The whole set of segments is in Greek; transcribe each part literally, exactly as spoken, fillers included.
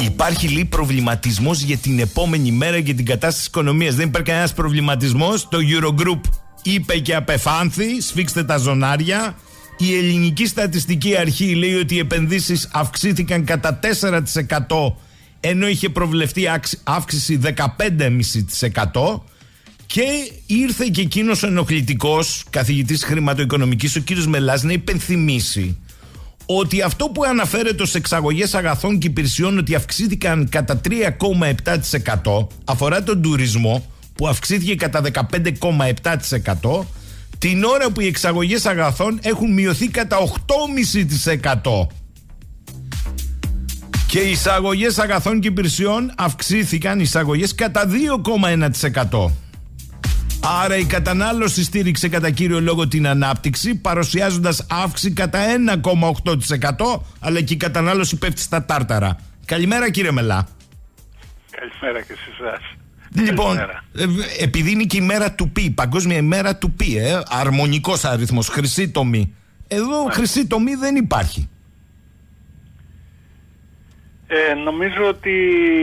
Υπάρχει λίγο προβληματισμός για την επόμενη μέρα και την κατάσταση της οικονομίας. Δεν υπάρχει κανένας προβληματισμός. Το Eurogroup είπε και απεφάνθη, σφίξτε τα ζωνάρια. Η Ελληνική Στατιστική Αρχή λέει ότι οι επενδύσεις αυξήθηκαν κατά τέσσερα τοις εκατό, ενώ είχε προβλεφτεί αύξηση δεκαπέντε κόμμα πέντε τοις εκατό. Και ήρθε και εκείνος ο ενοχλητικός καθηγητής χρηματοοικονομικής, ο κύριος Μελάς, να υπενθυμίσει ότι αυτό που αναφέρεται ως εξαγωγές αγαθών και υπηρεσιών ότι αυξήθηκαν κατά τρία κόμμα επτά τοις εκατό αφορά τον τουρισμό που αυξήθηκε κατά δεκαπέντε κόμμα επτά τοις εκατό, την ώρα που οι εξαγωγές αγαθών έχουν μειωθεί κατά οκτώ κόμμα πέντε τοις εκατό. Και οι εισαγωγές αγαθών και υπηρεσιών αυξήθηκαν οι εισαγωγές κατά δύο κόμμα ένα τοις εκατό. Άρα η κατανάλωση στήριξε κατά κύριο λόγο την ανάπτυξη, παρουσιάζοντας αύξηση κατά ένα κόμμα οκτώ τοις εκατό, αλλά και η κατανάλωση πέφτει στα τάρταρα. Καλημέρα κύριε Μελά. Καλημέρα και σε εσάς. Λοιπόν, ε, επειδή είναι και η μέρα του πι, παγκόσμια ημέρα του πι, ε, αρμονικός αριθμός, χρυσή τομή. Εδώ yeah. χρυσή τομή δεν υπάρχει. Ε, νομίζω ότι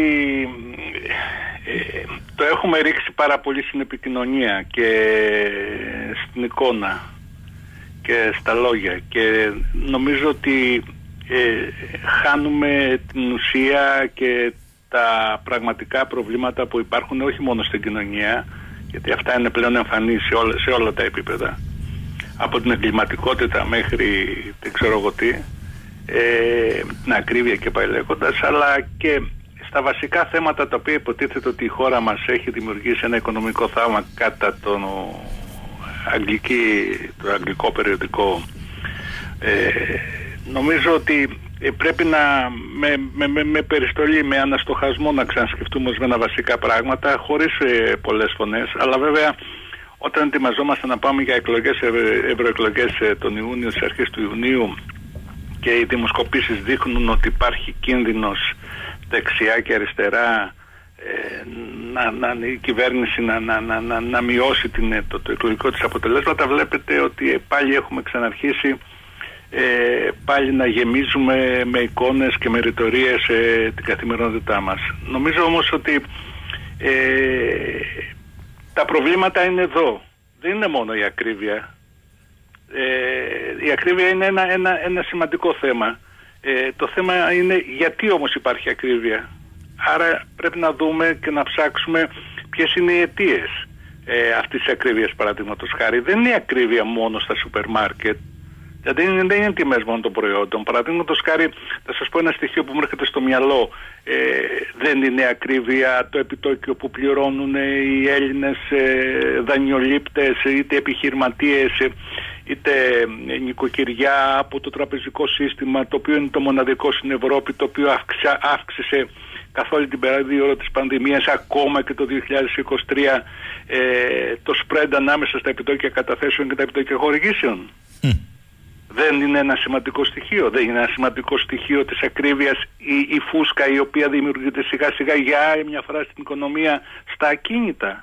ε, το έχουμε ρίξει πάρα πολύ στην επικοινωνία και στην εικόνα και στα λόγια, και νομίζω ότι ε, χάνουμε την ουσία και τα πραγματικά προβλήματα που υπάρχουν όχι μόνο στην κοινωνία, γιατί αυτά είναι πλέον εμφανή σε όλα, σε όλα τα επίπεδα, από την εγκληματικότητα μέχρι δεν ξέρω εγώ τι, ε, την ακρίβεια και πάει λέγοντας, αλλά και στα βασικά θέματα τα οποία υποτίθεται ότι η χώρα μας έχει δημιουργήσει ένα οικονομικό θαύμα κατά τον αγγλική, το αγγλικό περιοδικό. Ε, νομίζω ότι πρέπει να με, με, με, με περιστολή, με αναστοχασμό να ξανασκεφτούμε ορισμένα βασικά πράγματα, χωρίς ε, πολλές φωνές, αλλά βέβαια όταν ετοιμαζόμαστε να πάμε για εκλογές, ευ- ευρωεκλογές ε, τον Ιούνιο, στις αρχές του Ιουνίου, και οι δημοσκοπήσεις δείχνουν ότι υπάρχει κίνδυνος δεξιά και αριστερά ε, να, να, η κυβέρνηση να, να, να, να, να μειώσει την, το, το εκλογικό της αποτελέσματα, βλέπετε ότι πάλι έχουμε ξαναρχίσει ε, πάλι να γεμίζουμε με εικόνες και με ρητορίες ε, την καθημερινότητά μας. Νομίζω όμως ότι ε, τα προβλήματα είναι εδώ. Δεν είναι μόνο η ακρίβεια. Ε, η ακρίβεια είναι ένα, ένα, ένα σημαντικό θέμα. Ε, το θέμα είναι γιατί όμως υπάρχει ακρίβεια. Άρα πρέπει να δούμε και να ψάξουμε ποιες είναι οι αιτίες ε, αυτής της ακρίβειας, παραδείγματος χάρη. Δεν είναι η ακρίβεια μόνο στα σούπερ μάρκετ. Δηλαδή δεν είναι, δεν είναι τιμές μόνο των προϊόντων. Παραδείγματος χάρη, θα σας πω ένα στοιχείο που μου έρχεται στο μυαλό. Ε, δεν είναι ακρίβεια το επιτόκιο που πληρώνουν οι Έλληνες ε, δανειολήπτες, είτε επιχειρηματίες, είτε νοικοκυριά από το τραπεζικό σύστημα, το οποίο είναι το μοναδικό στην Ευρώπη, το οποίο αύξησε, αύξησε καθ' όλη την περίοδο της πανδημίας, ακόμα και το δύο χιλιάδες είκοσι τρία, ε, το spread ανάμεσα στα επιτόκια καταθέσεων και τα επιτόκια χορηγήσεων. Mm. Δεν είναι ένα σημαντικό στοιχείο. Δεν είναι ένα σημαντικό στοιχείο της ακρίβειας η, η φούσκα η οποία δημιουργείται σιγά σιγά για άλλη μια φορά στην οικονομία στα ακίνητα.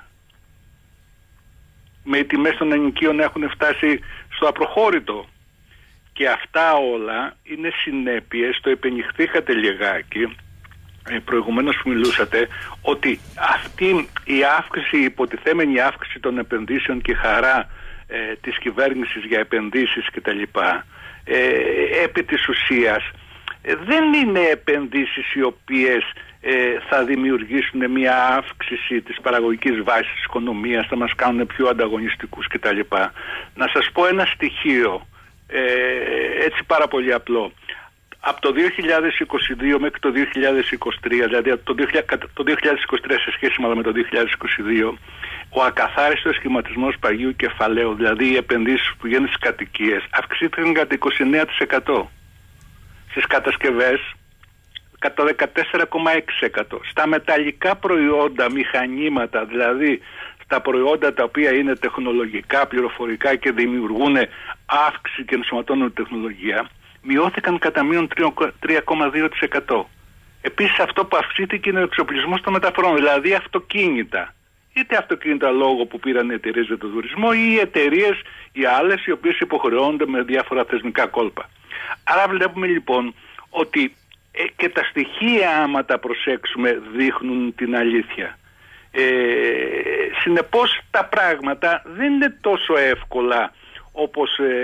Με οι τιμές των ενοικίων έχουν φτάσει στο απροχώρητο. Και αυτά όλα είναι συνέπειες, το επενηχθήκατε λιγάκι ε, προηγουμένως που μιλούσατε, ότι αυτή η αύξηση, η υποτιθέμενη αύξηση των επενδύσεων και χαρά ε, της κυβέρνησης για επενδύσεις κτλ. Ε, επί της ουσίας ε, δεν είναι επενδύσεις οι οποίες ε, θα δημιουργήσουν μια αύξηση της παραγωγικής βάσης της οικονομίας, θα μας κάνουν πιο ανταγωνιστικούς κτλ. Να σας πω ένα στοιχείο ε, έτσι πάρα πολύ απλό. Από το δύο χιλιάδες είκοσι δύο μέχρι το δύο χιλιάδες είκοσι τρία, δηλαδή το δύο χιλιάδες είκοσι τρία σε σχέση με το δύο χιλιάδες είκοσι δύο, ο ακαθάριστος σχηματισμός παγιού κεφαλαίου, δηλαδή οι επενδύσεις που γίνουν στις κατοικίες, αυξήθηκαν κατά είκοσι εννέα τοις εκατό. Στις κατασκευές κατά δεκατέσσερα κόμμα έξι τοις εκατό. Στα μεταλλικά προϊόντα, μηχανήματα, δηλαδή στα προϊόντα τα οποία είναι τεχνολογικά, πληροφορικά και δημιουργούν αύξηση και ενσωματώνουν τεχνολογία, μειώθηκαν κατά μείον τρία κόμμα δύο τοις εκατό. Επίσης αυτό που αυξήθηκε είναι ο εξοπλισμός των μεταφορών, δηλαδή αυτοκίνητα. Είτε αυτοκίνητα λόγω που πήραν οι εταιρείες για τον τουρισμό ή οι εταιρείες οι άλλες οι οποίες υποχρεώνονται με διάφορα θεσμικά κόλπα. Άρα βλέπουμε λοιπόν ότι ε, και τα στοιχεία, άμα τα προσέξουμε, δείχνουν την αλήθεια. Ε, συνεπώς τα πράγματα δεν είναι τόσο εύκολα όπως ε,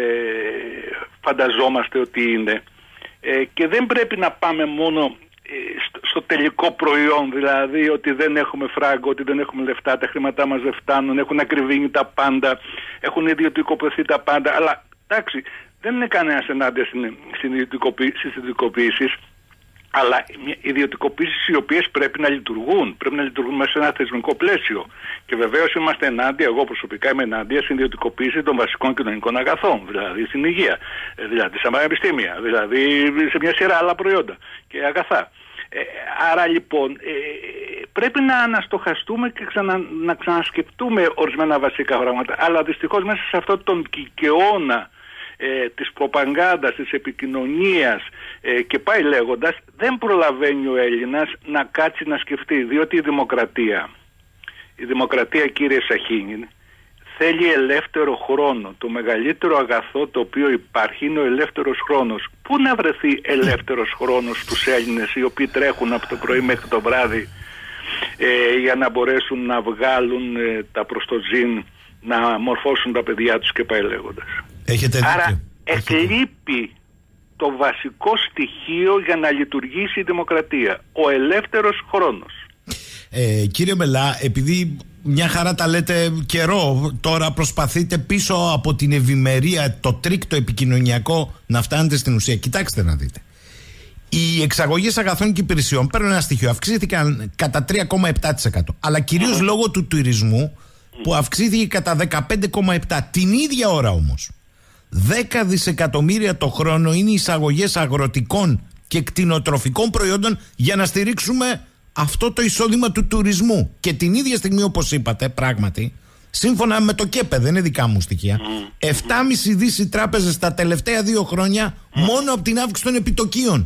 φανταζόμαστε ότι είναι, ε, και δεν πρέπει να πάμε μόνο στο, στο τελικό προϊόν, δηλαδή ότι δεν έχουμε φράγκο, ότι δεν έχουμε λεφτά, τα χρήματά μας δεν φτάνουν, έχουν ακριβήνει τα πάντα, έχουν ιδιωτικοποιηθεί τα πάντα, αλλά εντάξει, δεν είναι κανένας ενάντια στις ιδιωτικοποιήσεις, αλλά ιδιωτικοποιήσεις οι οποίες πρέπει να λειτουργούν, πρέπει να λειτουργούν μέσα σε ένα θεσμικό πλαίσιο. Και βεβαίως είμαστε ενάντια, εγώ προσωπικά είμαι ενάντια στην ιδιωτικοποίηση των βασικών κοινωνικών αγαθών, δηλαδή στην υγεία, δηλαδή στα πανεπιστήμια, δηλαδή σε μια σειρά άλλα προϊόντα και αγαθά. Ε, άρα λοιπόν ε, πρέπει να αναστοχαστούμε και ξανα, να ξανασκεφτούμε ορισμένα βασικά πράγματα, αλλά δυστυχώς μέσα σε αυτόν τον κικαιώνα Ε, της προπαγάνδας, της επικοινωνίας ε, και πάει λέγοντας, δεν προλαβαίνει ο Έλληνας να κάτσει να σκεφτεί, διότι η δημοκρατία, η δημοκρατία, κύριε Σαχίνη, θέλει ελεύθερο χρόνο. Το μεγαλύτερο αγαθό το οποίο υπάρχει είναι ο ελεύθερος χρόνος. Πού να βρεθεί ελεύθερος χρόνος στους Έλληνες οι οποίοι τρέχουν από το πρωί μέχρι το βράδυ ε, για να μπορέσουν να βγάλουν ε, τα προστοζήν, να μορφώσουν τα παιδιά τους και πάει λέγοντας. Έχετε δίκιο. Άρα εκλείπει το βασικό στοιχείο για να λειτουργήσει η δημοκρατία, ο ελεύθερος χρόνος. Ε, κύριε Μελά, επειδή μια χαρά τα λέτε καιρό, τώρα προσπαθείτε πίσω από την ευημερία, το τρίκτο επικοινωνιακό, να φτάνετε στην ουσία. Κοιτάξτε να δείτε. Οι εξαγωγές αγαθών και υπηρεσιών, παίρνω ένα στοιχείο, αυξήθηκαν κατά τρία κόμμα επτά τοις εκατό, αλλά κυρίως mm. λόγω του τουρισμού, που αυξήθηκε κατά δεκαπέντε κόμμα επτά τοις εκατό. Την ίδια ώρα όμως δέκα δισεκατομμύρια το χρόνο είναι οι εισαγωγές αγροτικών και κτηνοτροφικών προϊόντων για να στηρίξουμε αυτό το εισόδημα του τουρισμού. Και την ίδια στιγμή, όπως είπατε, πράγματι, σύμφωνα με το ΚΕΠΕ, δεν είναι δικά μου στοιχεία, επτά κόμμα πέντε δις οι τράπεζες τα τελευταία δύο χρόνια μόνο από την αύξηση των επιτοκίων.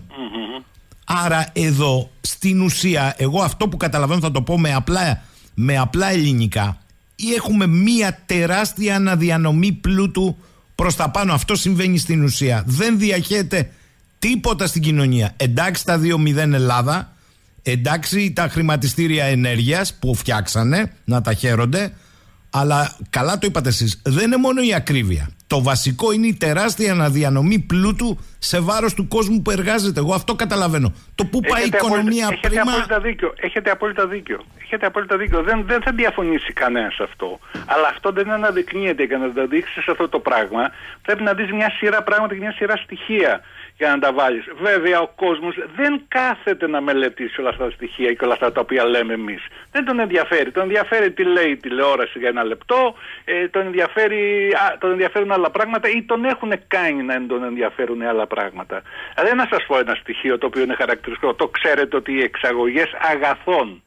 Άρα εδώ στην ουσία, εγώ αυτό που καταλαβαίνω, θα το πω με απλά, με απλά ελληνικά, ή έχουμε μία τεράστια αναδιανομή πλούτου προς τα πάνω. Αυτό συμβαίνει στην ουσία. Δεν διαχέεται τίποτα στην κοινωνία. Εντάξει τα δύο μηδέν Ελλάδα, εντάξει τα χρηματιστήρια ενέργειας που φτιάξανε, να τα χαίρονται, αλλά καλά το είπατε εσείς, δεν είναι μόνο η ακρίβεια. Το βασικό είναι η τεράστια αναδιανομή πλούτου σε βάρος του κόσμου που εργάζεται. Εγώ αυτό καταλαβαίνω. Το που πάει η οικονομία έχετε πρίμα... Απόλυτα δίκιο. Έχετε απόλυτα δίκιο. Έχετε απόλυτα δίκιο. Δεν, δεν θα διαφωνήσει κανένας αυτό. Αλλά αυτό δεν αναδεικνύεται. Για να τα δείξεις αυτό το πράγμα, πρέπει να δεις μια σειρά πράγματα και μια σειρά στοιχεία για να τα βάλεις. Βέβαια, ο κόσμος δεν κάθεται να μελετήσει όλα αυτά τα στοιχεία και όλα αυτά τα οποία λέμε εμείς. Δεν τον ενδιαφέρει. Τον ενδιαφέρει τι λέει η τηλεόραση για ένα λεπτό, ε, τον, ενδιαφέρει, α, τον ενδιαφέρουν άλλα πράγματα ή τον έχουν κάνει να τον ενδιαφέρουν άλλα πράγματα. Δηλαδή, να σας πω ένα στοιχείο το οποίο είναι χαρακτηριστικό. Το ξέρετε ότι οι εξαγωγές αγαθών,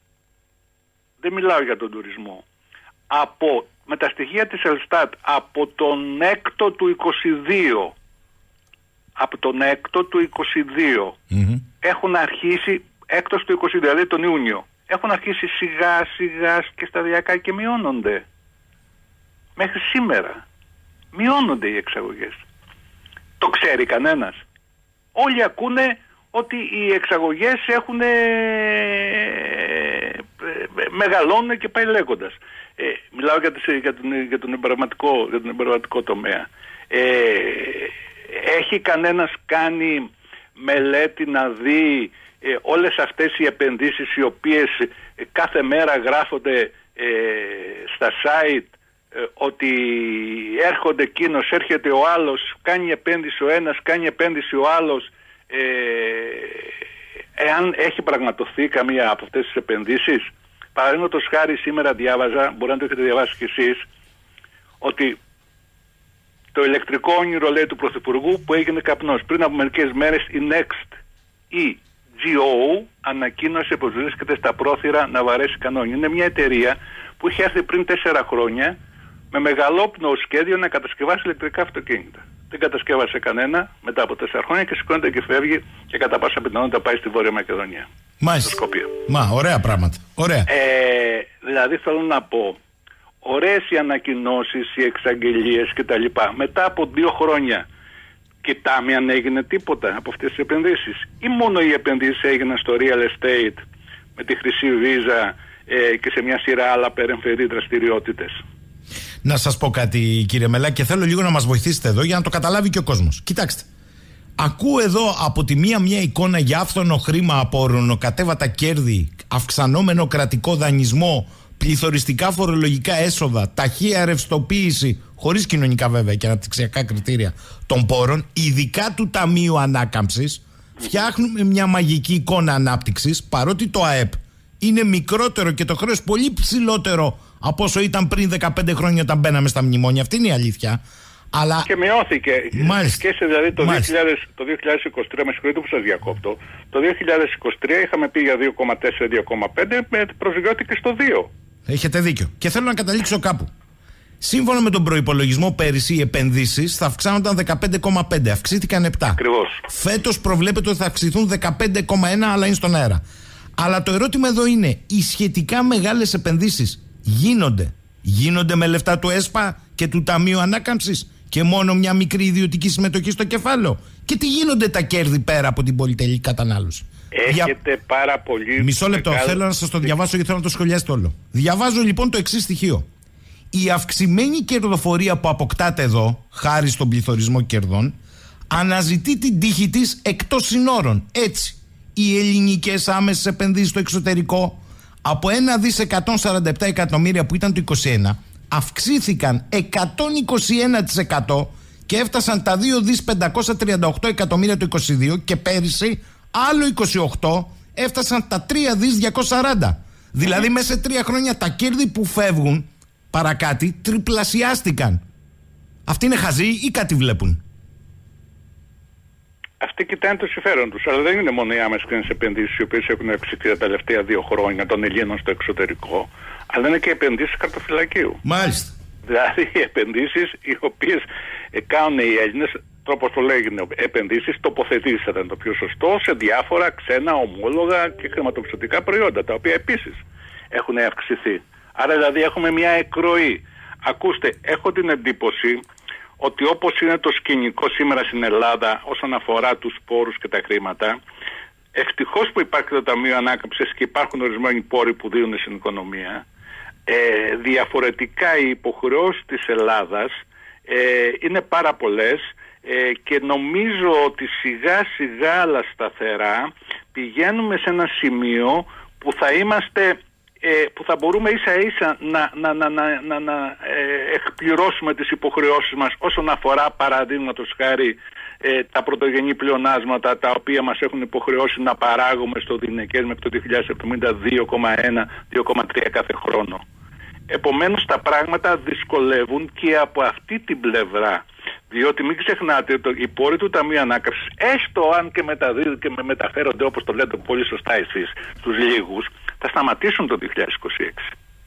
δεν μιλάω για τον τουρισμό, από, με τα στοιχεία της Ελστάτ από τον έκτο του είκοσι δύο, από τον έκτο του είκοσι δύο mm-hmm. έχουν αρχίσει, έκτος του είκοσι δύο, δηλαδή τον Ιούνιο, έχουν αρχίσει σιγά σιγά και σταδιακά και μειώνονται. Μέχρι σήμερα μειώνονται οι εξαγωγές. Το ξέρει κανένας? Όλοι ακούνε ότι οι εξαγωγές έχουν ε, μεγαλώνουν και πάει λέγοντας. Ε, μιλάω για, τις, για, τον, για, τον εμπορευματικό, για τον εμπορευματικό τομέα. Ε, έχει κανένας κάνει μελέτη να δει ε, όλες αυτές οι επενδύσεις οι οποίες ε, κάθε μέρα γράφονται ε, στα site, ε, ότι έρχονται εκείνος, έρχεται ο άλλος, κάνει επένδυση ο ένας, κάνει επένδυση ο άλλος, ε, εάν έχει πραγματοθεί καμία από αυτές τις επενδύσεις. Παραδείγματος χάρη, σήμερα διάβαζα, μπορεί να το έχετε διαβάσει κι εσείς, ότι το ηλεκτρικό όνειρο, λέει, του Πρωθυπουργού που έγινε καπνός. Πριν από μερικές μέρες η Next, η τζι ο, ανακοίνωσε πως βρίσκεται στα πρόθυρα να βαρέσει κανόνι. Είναι μια εταιρεία που είχε έρθει πριν τέσσερα χρόνια με μεγαλόπνοο σχέδιο να κατασκευάσει ηλεκτρικά αυτοκίνητα. Δεν κατασκεύασε κανένα μετά από τέσσερα χρόνια και σηκώνεται και φεύγει και κατά πάσα πιθανότητα πάει στη Βόρεια Μακεδονία. Μάλιστα. Μα, ωραία πράγματα. Ωραία. Ε, δηλαδή θέλω να πω, ωραίες οι ανακοινώσεις, οι εξαγγελίες κτλ. Μετά από δύο χρόνια Κοιτάμε αν έγινε τίποτα από αυτές τις επενδύσεις, ή μόνο οι επενδύσεις έγιναν στο real estate με τη χρυσή βίζα ε, και σε μια σειρά άλλα περεμφερή δραστηριότητες. Να σας πω κάτι, κύριε Μελά, και θέλω λίγο να μας βοηθήσετε εδώ για να το καταλάβει και ο κόσμος. Κοιτάξτε, ακούω εδώ από τη μία μια εικόνα για άφθονο χρήμα από ορονοκατέβατα κέρδη, αυξανόμενο κρατικό δανεισμό, πληθωριστικά φορολογικά έσοδα, ταχεία ρευστοποίηση, χωρίς κοινωνικά βέβαια και αναπτυξιακά κριτήρια των πόρων, ειδικά του Ταμείου Ανάκαμψης. Φτιάχνουμε μια μαγική εικόνα ανάπτυξης, παρότι το ΑΕΠ είναι μικρότερο και το χρέος πολύ ψηλότερο από όσο ήταν πριν δεκαπέντε χρόνια όταν μπαίναμε στα μνημόνια. Αυτή είναι η αλήθεια. Αλλά... Και μειώθηκε. Μάλιστα. Και σε, δηλαδή το, δύο χιλιάδες, το δύο χιλιάδες είκοσι τρία, με συγχωρείτε που σας διακόπτω, το δύο χιλιάδες είκοσι τρία είχαμε πει για δύο κόμμα τέσσερα με δύο κόμμα πέντε, με προσγειώθηκε στο δύο. Έχετε δίκιο. Και θέλω να καταλήξω κάπου. Σύμφωνα με τον προϋπολογισμό πέρυσι, οι επενδύσεις θα αυξάνονταν δεκαπέντε κόμμα πέντε, αυξήθηκαν επτά. Ακριβώς. Φέτος προβλέπεται ότι θα αυξηθούν δεκαπέντε κόμμα ένα, αλλά είναι στον αέρα. Αλλά το ερώτημα εδώ είναι, οι σχετικά μεγάλες επενδύσεις γίνονται. Γίνονται με λεφτά του ΕΣΠΑ και του Ταμείου Ανάκαμψης και μόνο μια μικρή ιδιωτική συμμετοχή στο κεφάλαιο? Και τι γίνονται τα κέρδη πέρα από την πολυτελή κατανάλωση? Έχετε Για... πάρα πολύ... Μισό λεπτό, μεγάλο... θέλω να σας το διαβάσω γιατί θέλω να το σχολιάσετε όλο. Διαβάζω λοιπόν το εξής στοιχείο. Η αυξημένη κερδοφορία που αποκτάται εδώ, χάρη στον πληθωρισμό κερδών, αναζητεί την τύχη της εκτός συνόρων. Έτσι, οι ελληνικές άμεσες επενδύσεις στο εξωτερικό από ένα δισεκατομμύριο εκατόν σαράντα επτά εκατομμύρια που ήταν το είκοσι ένα, αυξήθηκαν εκατόν είκοσι ένα τοις εκατό και έφτασαν τα δύο δισεκατομμύρια πεντακόσια τριάντα οκτώ εκατομμύρια το είκοσι δύο, και πέρυσι άλλο είκοσι οκτώ έφτασαν τα τρία δισεκατομμύρια διακόσια σαράντα. Δηλαδή μέσα σε τρία χρόνια τα κέρδη που φεύγουν παρακάτι τριπλασιάστηκαν. Αυτοί είναι χαζοί ή κάτι βλέπουν? Αυτοί κοιτάνε το συμφέρον τους, αλλά δεν είναι μόνο οι άμεσες ξένες επενδύσεις οι οποίες έχουν αυξηθεί τα τελευταία δύο χρόνια των Ελλήνων στο εξωτερικό, αλλά είναι και επενδύσεις χαρτοφυλακίου. Μάλιστα. Δηλαδή οι επενδύσεις οι οποίες κάνουν οι Έλληνες, τρόπος το λέγεται, επενδύσεις, τοποθετήσεις θα ήταν το πιο σωστό, σε διάφορα ξένα ομόλογα και χρηματοπιστωτικά προϊόντα, τα οποία επίσης έχουν αυξηθεί. Άρα δηλαδή έχουμε μια εκροή. Ακούστε, έχω την εντύπωση ότι όπως είναι το σκηνικό σήμερα στην Ελλάδα όσον αφορά τους πόρους και τα χρήματα, ευτυχώς που υπάρχει το Ταμείο Ανάκαμψης και υπάρχουν ορισμένοι πόροι που δίνουν στην οικονομία, ε, διαφορετικά οι υποχρεώσεις της Ελλάδας ε, είναι πάρα πολλές ε, και νομίζω ότι σιγά σιγά αλλά σταθερά πηγαίνουμε σε ένα σημείο που θα είμαστε... Ε, που θα μπορούμε ίσα ίσα να, να, να, να, να, να ε, εκπληρώσουμε τις υποχρεώσεις μας όσον αφορά παραδείγματος χάρη ε, τα πρωτογενή πλεονάσματα τα οποία μας έχουν υποχρεώσει να παράγουμε στο διηνεκές μέχρι το δύο χιλιάδες εβδομήντα δύο κόμμα ένα με δύο κόμμα τρία κάθε χρόνο. Επομένως τα πράγματα δυσκολεύουν και από αυτή την πλευρά, διότι μην ξεχνάτε ότι οι πόροι του Ταμείου Ανάκαμψης, έστω αν και μεταδίδουν και με μεταφέρονται όπως το λέτε πολύ σωστά εσείς στους λίγους, θα σταματήσουν το δύο χιλιάδες είκοσι έξι.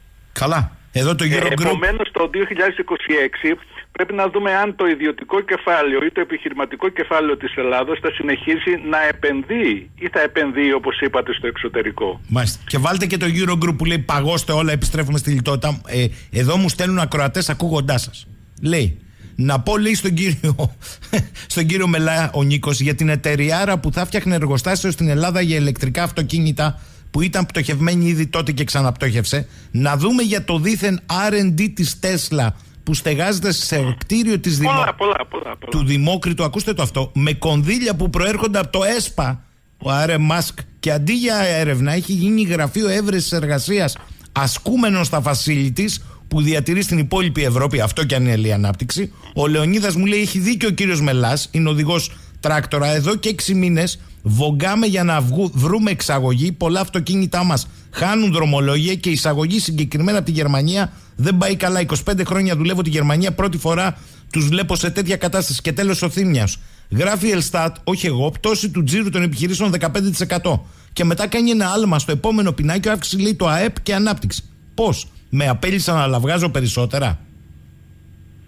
Καλά. Εδώ το Eurogroup... ε, Επομένως το δύο χιλιάδες είκοσι έξι πρέπει να δούμε αν το ιδιωτικό κεφάλαιο ή το επιχειρηματικό κεφάλαιο της Ελλάδος θα συνεχίσει να επενδύει ή θα επενδύει όπως είπατε στο εξωτερικό. Μάλιστα. Και βάλτε και το Eurogroup που λέει παγώστε όλα, επιστρέφουμε στη λιτότητα. Ε, εδώ μου στέλνουν ακροατές ακούγοντάς σας. Λέει, να πω λέει στον κύριο, στον κύριο Μελά ο Νίκος για την εταιριάρα που θα φτιάχνει εργοστάσιο στην Ελλάδα για ηλεκτρικά αυτοκίνητα που ήταν πτωχευμένη ήδη τότε και ξαναπτώχευσε. Να δούμε για το δίθεν αρ εντ ντι της Τέσλα που στεγάζεται σε κτίριο της Δημο... πολλά, πολλά, πολλά, πολλά. του Δημόκριτου, ακούστε το αυτό, με κονδύλια που προέρχονται από το ΕΣΠΑ, ο Άρε Μάσκ, και αντί για έρευνα έχει γίνει γραφείο έβρεσης εργασίας ασκούμενο στα facilities που διατηρεί στην υπόλοιπη Ευρώπη, αυτό κι αν είναι η ανάπτυξη. Ο Λεωνίδας μου λέει έχει δίκιο ο κύριος Μελάς, είναι οδηγός τράκτορα, εδώ και έξι μήνες βογκάμε για να βγου, βρούμε εξαγωγή. Πολλά αυτοκίνητά μας χάνουν δρομολόγια και η εισαγωγή συγκεκριμένα από τη Γερμανία δεν πάει καλά. είκοσι πέντε χρόνια δουλεύω τη Γερμανία, πρώτη φορά τους βλέπω σε τέτοια κατάσταση. Και τέλος ο Θήμιας. Γράφει η Ελστάτ, όχι εγώ, πτώση του τζίρου των επιχειρήσεων δεκαπέντε τοις εκατό. Και μετά κάνει ένα άλμα στο επόμενο πινάκιο, αύξηση λέει το ΑΕΠ και ανάπτυξη. Πώς? Με απέλησαν να λαυγάζω περισσότερα?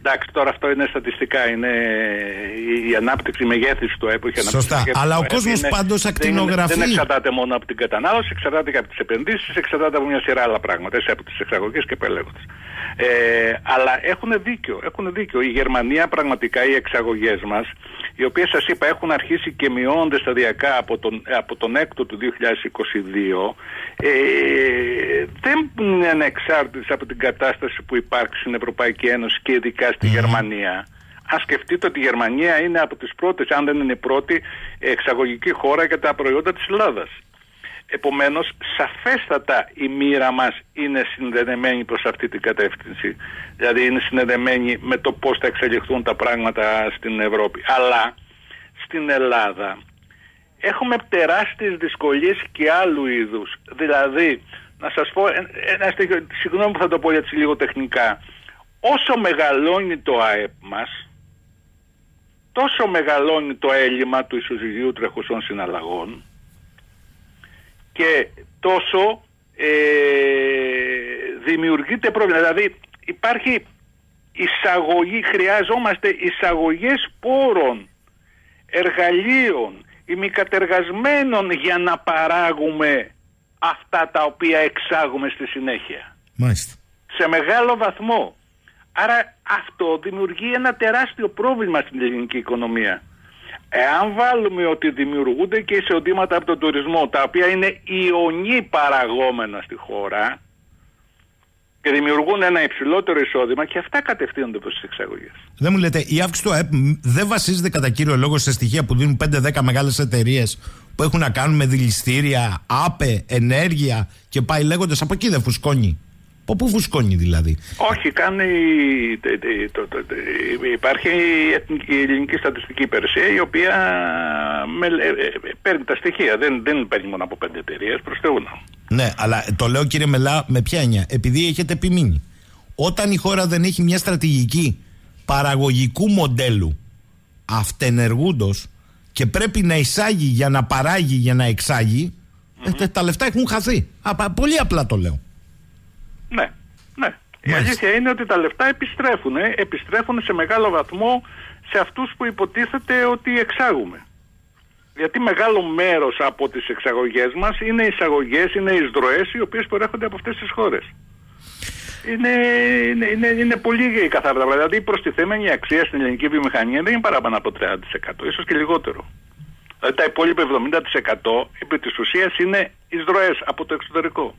Εντάξει, τώρα αυτό είναι στατιστικά. Είναι η, η ανάπτυξη, η μεγέθυνση του ΑΕΠ. Σωστά. Αλλά ο κόσμος πάντως ακτινογραφεί. Δεν, δεν εξαρτάται μόνο από την κατανάλωση, εξαρτάται και από τις επενδύσεις, εξαρτάται από μια σειρά άλλα πράγματα. Έτσι, από τις εξαγωγές και επελέγοντες. Ε, αλλά έχουν δίκιο, έχουν δίκιο. Η Γερμανία πραγματικά, οι εξαγωγές μας, οι οποίες σας είπα έχουν αρχίσει και μειώνονται σταδιακά από τον, από τον έκτο του δύο χιλιάδες είκοσι δύο, ε, δεν είναι ανεξάρτητες από την κατάσταση που υπάρχει στην Ευρωπαϊκή Ένωση και ειδικά στη mm. Γερμανία. Αν σκεφτείτε ότι η Γερμανία είναι από τις πρώτες, αν δεν είναι η πρώτη, εξαγωγική χώρα για τα προϊόντα της Ελλάδας. Επομένως, σαφέστατα η μοίρα μας είναι συνδεδεμένη προς αυτή την κατεύθυνση. Δηλαδή είναι συνδεδεμένη με το πώς θα εξελιχθούν τα πράγματα στην Ευρώπη. Αλλά στην Ελλάδα έχουμε τεράστιες δυσκολίες και άλλου είδους. Δηλαδή, να σας πω ένα στοιχείο, συγγνώμη που θα το πω έτσι λίγο τεχνικά. Όσο μεγαλώνει το ΑΕΠ μας, τόσο μεγαλώνει το έλλειμμα του ισοζυγίου τρεχουσών συναλλαγών και τόσο ε, δημιουργείται πρόβλημα. Δηλαδή υπάρχει εισαγωγή, χρειάζομαστε εισαγωγές πόρων, εργαλείων, ημικατεργασμένων για να παράγουμε αυτά τα οποία εξάγουμε στη συνέχεια. Μάλιστα. Σε μεγάλο βαθμό. Άρα αυτό δημιουργεί ένα τεράστιο πρόβλημα στην ελληνική οικονομία. Εάν βάλουμε ότι δημιουργούνται και εισοδήματα από τον τουρισμό, τα οποία είναι ιονή παραγόμενα στη χώρα και δημιουργούν ένα υψηλότερο εισόδημα, και αυτά κατευθύνονται προς τις εξαγωγές. Δεν μου λέτε, η αύξηση του ΑΕΠ δεν βασίζεται κατά κύριο λόγο σε στοιχεία που δίνουν πέντε δέκα μεγάλες εταιρείες που έχουν να κάνουν με δηληστήρια, άπε, ενέργεια και πάει λέγοντας, από εκεί δεν φουσκώνει? Από πού φουσκώνει δηλαδή? Όχι, κάνει, το, το, το, υπάρχει η Ελληνική Στατιστική Υπηρεσία, η οποία με, παίρνει τα στοιχεία, δεν, δεν παίρνει μόνο από πέντε εταιρείες, προς Θεού. Ναι, αλλά το λέω κύριε Μελά με ποια έννοια? Επειδή έχετε επιμείνει, όταν η χώρα δεν έχει μια στρατηγική παραγωγικού μοντέλου αυτενεργούντος και πρέπει να εισάγει για να παράγει, για να εξάγει, mm-hmm. τα λεφτά έχουν χαθεί. Α, πολύ απλά το λέω. Ναι, ναι. Η αλήθεια είναι ότι τα λεφτά επιστρέφουν, ε, επιστρέφουν σε μεγάλο βαθμό σε αυτούς που υποτίθεται ότι εξάγουμε. Γιατί μεγάλο μέρος από τις εξαγωγές μας είναι εισαγωγές, είναι εισδροές οι οποίες προέρχονται από αυτές τις χώρες. Είναι, είναι, είναι, είναι πολύ καθαρά. Δηλαδή η προστιθέμενη αξία στην ελληνική βιομηχανία δεν είναι παραπάνω από τριάντα τοις εκατό, ίσως και λιγότερο. Δηλαδή τα υπόλοιπα εβδομήντα τοις εκατό επί της ουσίας είναι εισδροές από το εξωτερικό.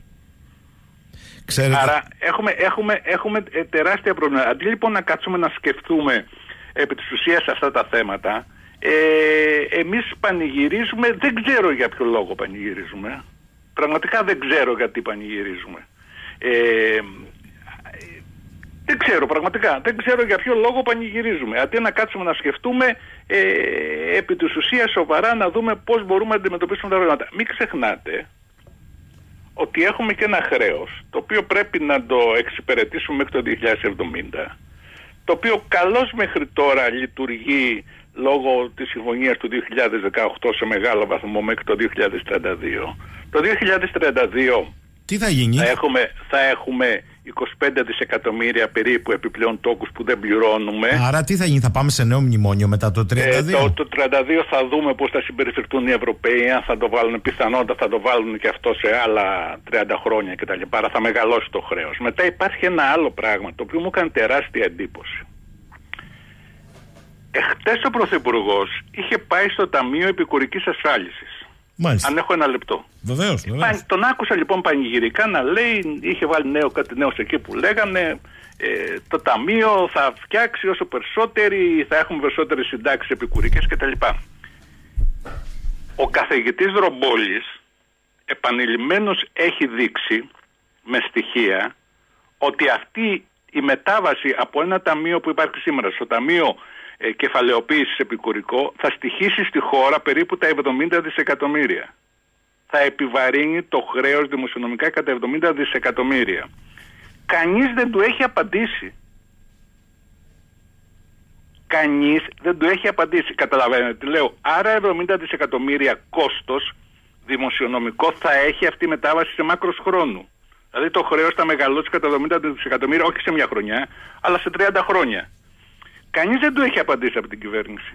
Ξέρετε. Άρα έχουμε, έχουμε, έχουμε τεράστια προβλήματα. Αντί λοιπόν να κάτσουμε να σκεφτούμε επί της ουσίας αυτά τα θέματα, ε, εμείς πανηγυρίζουμε, δεν ξέρω για ποιο λόγο πανηγυρίζουμε. Πραγματικά δεν ξέρω γιατί πανηγυρίζουμε. Ε, δεν ξέρω πραγματικά, δεν ξέρω για ποιο λόγο πανηγυρίζουμε. Αντί να κάτσουμε να σκεφτούμε ε, επί της ουσίας σοβαρά, να δούμε πώς μπορούμε να αντιμετωπίσουμε τα προβλήματα. Μην ξεχνάτε ότι έχουμε και ένα χρέος, το οποίο πρέπει να το εξυπηρετήσουμε μέχρι το δύο χιλιάδες εβδομήντα, το οποίο καλώς μέχρι τώρα λειτουργεί λόγω της συμφωνίας του δύο χιλιάδες δεκαοκτώ σε μεγάλο βαθμό μέχρι το δύο χιλιάδες τριάντα δύο. Το δύο χιλιάδες τριάντα δύο τι θα γίνει? Θα έχουμε, θα έχουμε είκοσι πέντε δισεκατομμύρια περίπου επιπλέον τόκους που δεν πληρώνουμε. Άρα τι θα γίνει, θα πάμε σε νέο μνημόνιο μετά το τριάντα δύο? Ε, το, το τριάντα δύο θα δούμε πώς θα συμπεριφερθούν οι Ευρωπαίοι, αν θα το βάλουν, πιθανότατα θα το βάλουν και αυτό σε άλλα τριάντα χρόνια κτλ. Άρα θα μεγαλώσει το χρέος. Μετά υπάρχει ένα άλλο πράγμα το οποίο μου έκανε τεράστια εντύπωση. Εχθές ο Πρωθυπουργός είχε πάει στο Ταμείο Επικουρικής Ασφάλισης. Μάλιστα. Αν έχω ένα λεπτό. Βεβαίως, βεβαίως. Τον άκουσα λοιπόν πανηγυρικά να λέει, είχε βάλει νέο, κάτι νέο εκεί που λέγανε ε, το Ταμείο θα φτιάξει όσο περισσότεροι, θα έχουμε περισσότερες συντάξεις επικουρικές κτλ. Ο καθηγητής Δρομπόλης επανειλημμένως έχει δείξει με στοιχεία ότι αυτή η μετάβαση από ένα ταμείο που υπάρχει σήμερα στο Ταμείο ε, Κεφαλαιοποίησης Επικουρικό θα στοιχήσει στη χώρα περίπου τα εβδομήντα δισεκατομμύρια. Θα επιβαρύνει το χρέος δημοσιονομικά κατά εβδομήντα δισεκατομμύρια. Κανείς δεν του έχει απαντήσει. Κανείς δεν του έχει απαντήσει. Καταλαβαίνετε τι λέω? Άρα εβδομήντα δισεκατομμύρια κόστος δημοσιονομικό θα έχει αυτή η μετάβαση σε μάκρος χρόνου. Δηλαδή το χρέος θα μεγαλώσει κατά εβδομήντα δισεκατομμύρια όχι σε μια χρονιά, αλλά σε τριάντα χρόνια. Κανείς δεν του έχει απαντήσει από την κυβέρνηση.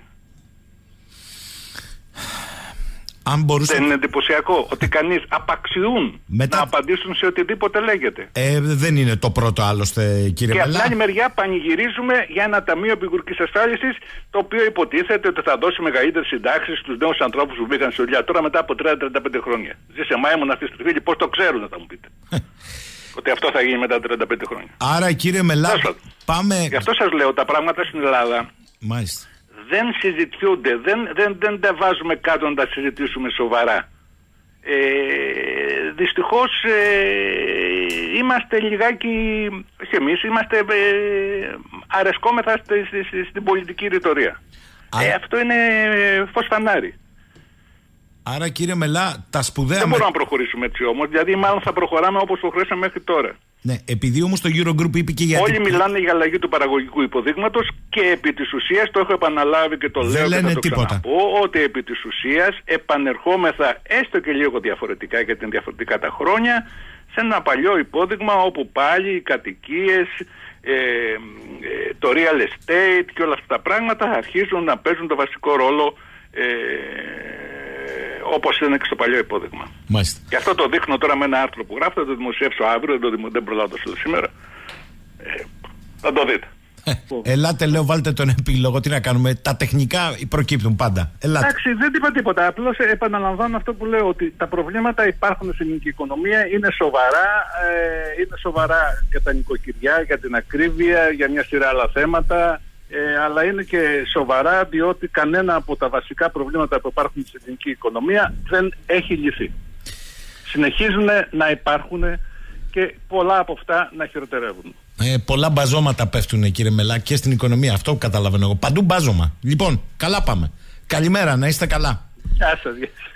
Αν μπορούσα... Δεν είναι εντυπωσιακό ότι κανείς απαξιούν Μετά... να απαντήσουν σε οτιδήποτε λέγεται. Ε, δεν είναι το πρώτο άλλωστε, κύριε Μελά. Και από την άλλη μεριά πανηγυρίζουμε για ένα ταμείο επικουρικής ασφάλισης, το οποίο υποτίθεται ότι θα δώσει μεγαλύτερες συντάξεις στους νέους ανθρώπους που μπήκαν στη δουλειά τώρα μετά από τριάντα με τριάντα πέντε χρόνια. Ζήσε Μάιμον αυτή τη στιγμή, πώς το ξέρουν, θα μου πείτε. Ότι αυτό θα γίνει μετά τριάντα πέντε χρόνια. Άρα, κύριε Μελά, πάμε. Γι' αυτό σας λέω, τα πράγματα στην Ελλάδα. Μάλιστα. Δεν συζητιούνται, δεν, δεν, δεν τα βάζουμε κάτω να τα συζητήσουμε σοβαρά. Ε, δυστυχώς ε, είμαστε λιγάκι, όχι εμείς, είμαστε ε, αρεσκόμεθα στη, στη, στη, στην πολιτική ρητορία. Ε, αυτό είναι φως φανάρι. Άρα, κύριε Μελά, τα σπουδαία... Δεν μπορούμε με... να προχωρήσουμε έτσι όμως, δηλαδή μάλλον θα προχωράμε όπως προχωρήσαμε μέχρι τώρα. Ναι, επειδή όμως το Eurogroup είπε και για... Όλοι μιλάνε για αλλαγή του παραγωγικού υποδείγματος και επί της ουσίας, το έχω επαναλάβει και το δεν λέω και θα το τίποτα. ξαναπώ, ότι επί της ουσίας επανερχόμεθα έστω και λίγο διαφορετικά, γιατί είναι διαφορετικά τα χρόνια, σε ένα παλιό υπόδειγμα όπου πάλι οι κατοικίες, ε, ε, το real estate και όλα αυτά τα πράγματα αρχίζουν να παίζουν το βασικό ρόλο, ε, όπως ήταν και στο παλιό υπόδειγμα. Μάλιστα. Και αυτό το δείχνω τώρα με ένα άρθρο που γράφω, θα το δημοσιεύσω αύριο, δεν, το, δεν προλάβω το στείλω σήμερα. Ε, θα το δείτε. Ε, ελάτε, λέω, βάλτε τον επίλογο. Τι να κάνουμε, τα τεχνικά προκύπτουν πάντα. Ελάτε. Εντάξει, δεν είπα τίποτα. Απλώς επαναλαμβάνω αυτό που λέω, ότι τα προβλήματα υπάρχουν στην ελληνική οικονομία, είναι σοβαρά, ε, είναι σοβαρά για τα νοικοκυριά, για την ακρίβεια, για μια σειρά άλλα θέματα. Ε, αλλά είναι και σοβαρά διότι κανένα από τα βασικά προβλήματα που υπάρχουν στην ελληνική οικονομία δεν έχει λυθεί. Συνεχίζουν να υπάρχουν και πολλά από αυτά να χειροτερεύουν. Ε, πολλά μπαζώματα πέφτουν, κύριε Μελά, και στην οικονομία. Αυτό καταλαβαίνω εγώ. Παντού μπάζωμα. Λοιπόν, καλά πάμε. Καλημέρα, να είστε καλά. Γεια σας.